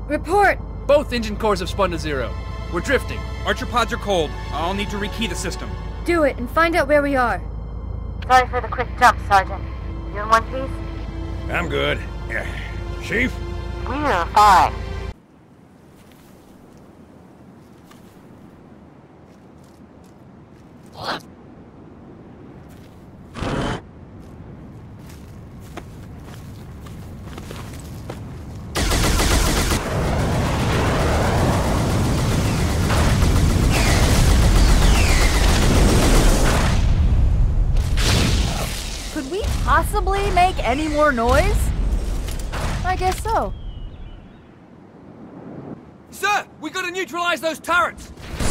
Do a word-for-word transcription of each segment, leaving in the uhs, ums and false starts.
Report! Both engine cores have spun to zero. We're drifting. Archer pods are cold. I'll need to rekey the system. Do it and find out where we are. Sorry for the quick jump, Sergeant. You in one piece? I'm good. Yeah. Chief? We're fine. Could we possibly make any more noise? I guess so. Sir, we gotta neutralize those turrets!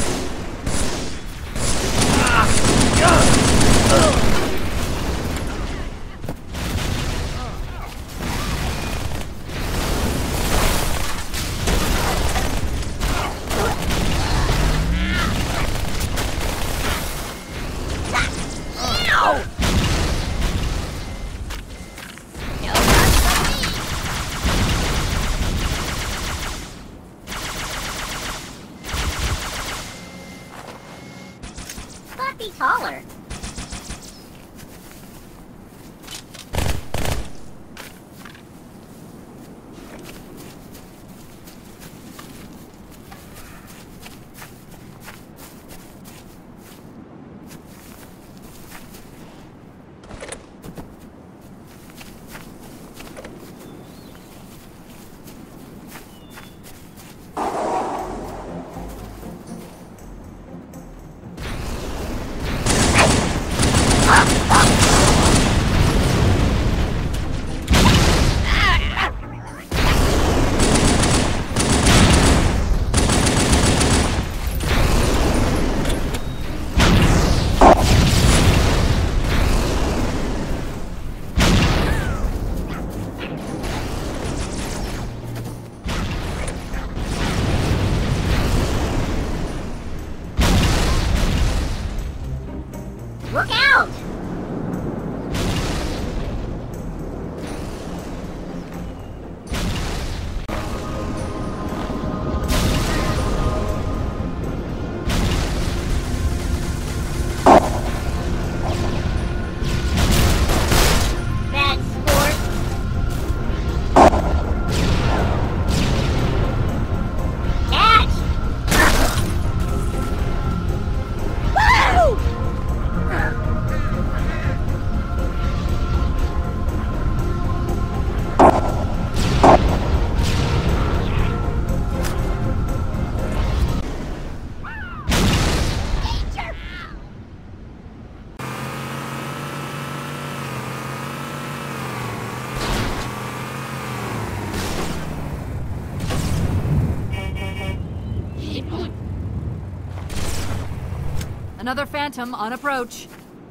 Be taller. Look out! Bad sport. Catch! Woo! Another Phantom on approach.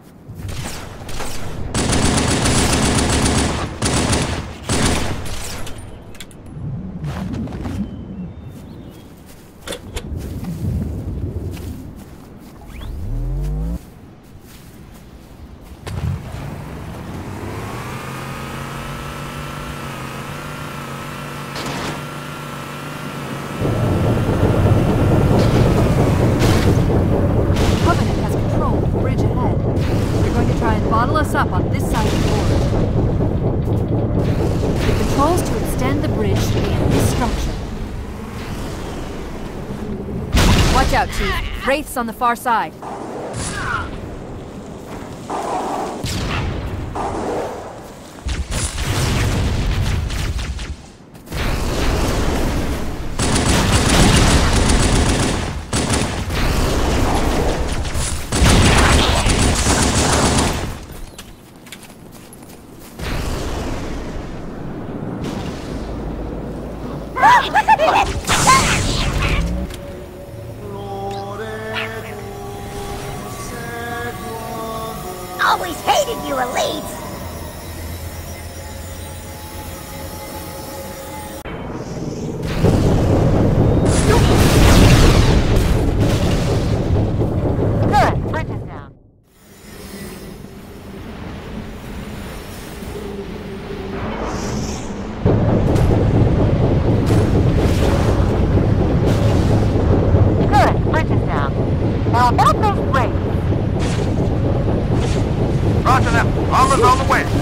Covenant has control of the bridge ahead. They're going to try and bottle us up on this side of the board. The controls to extend the bridge should be in this structure. Watch out, Chief. Wraiths on the far side. Always hated you, elites! Good, bridge is down. Roger that. Armor's on the way.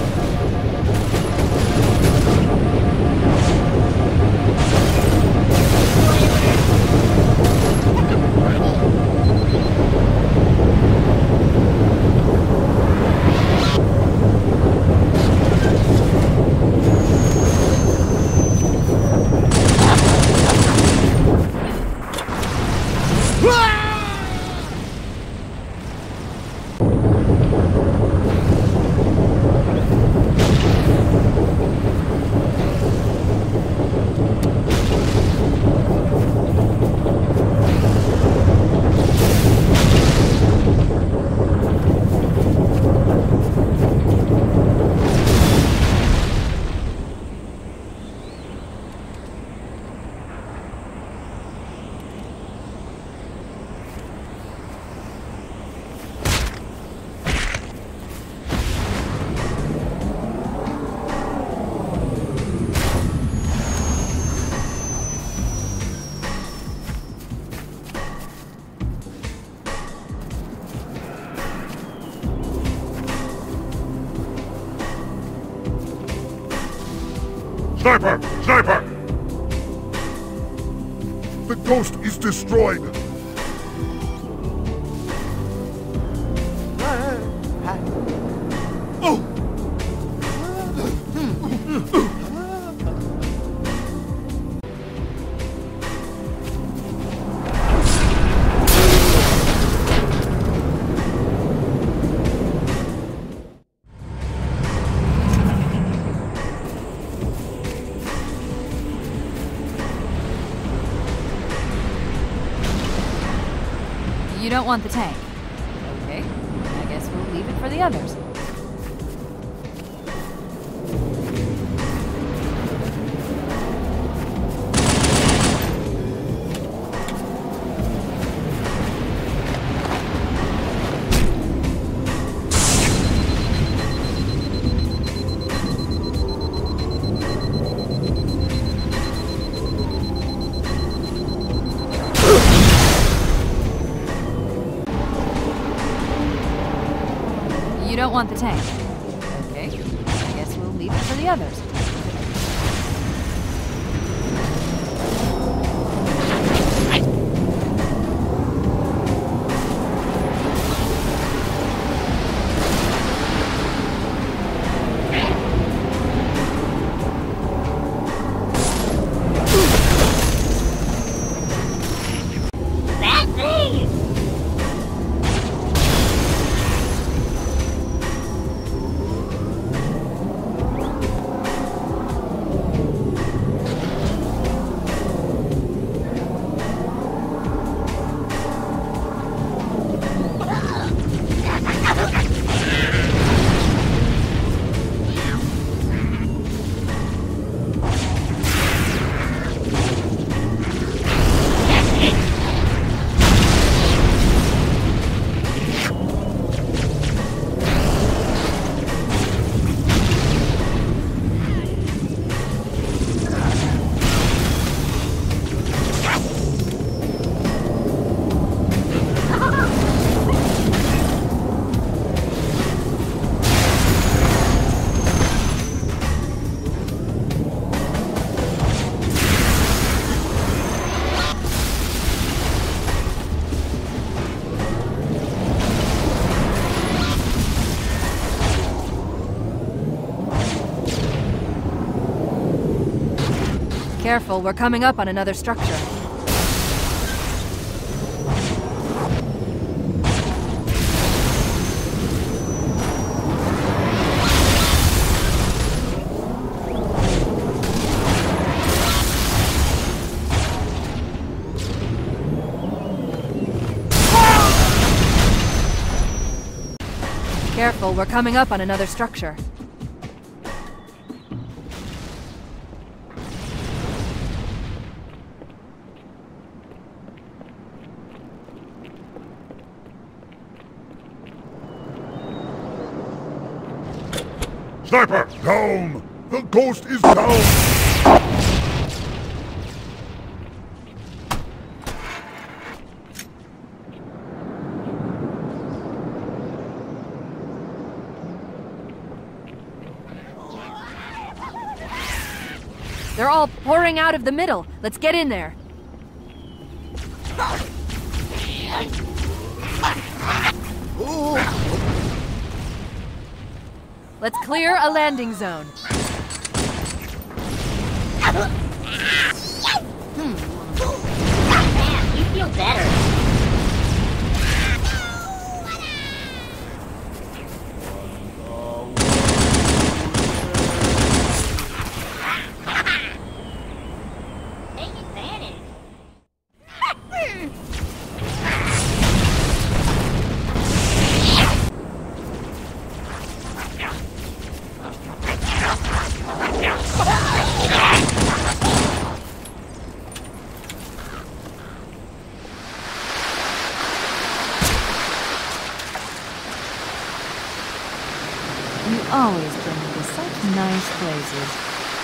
Sniper! Sniper! The ghost is destroyed! Oh! You don't want the tank. Okay, I guess we'll leave it for the others. You don't want the tank. Okay, I guess we'll leave it for the others. That thing! Careful, we're coming up on another structure. Careful, we're coming up on another structure. Sniper! Down! The ghost is down! They're all pouring out of the middle. Let's get in there. Let's clear a landing zone. Man, you feel better. Take advantage. You always bring me to such nice places.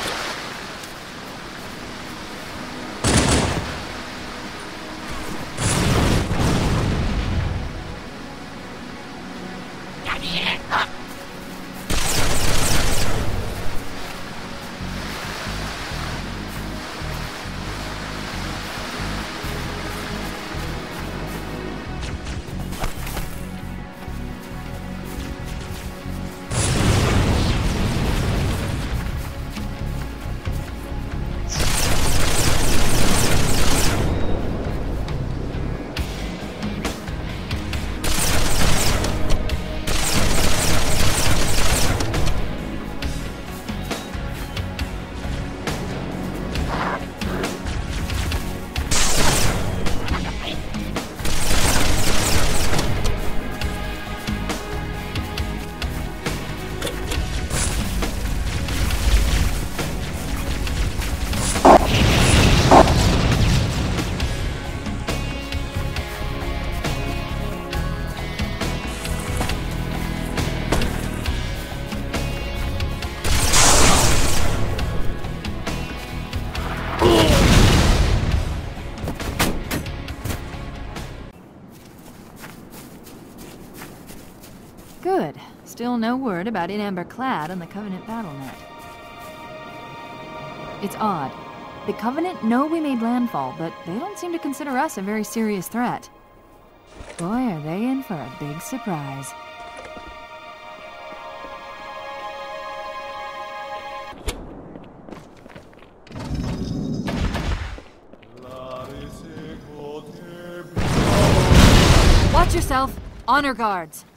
Good. Still no word about In Amber Clad on the Covenant BattleNet. It's odd. The Covenant know we made landfall, but they don't seem to consider us a very serious threat. Boy, are they in for a big surprise. Watch yourself. Honor guards.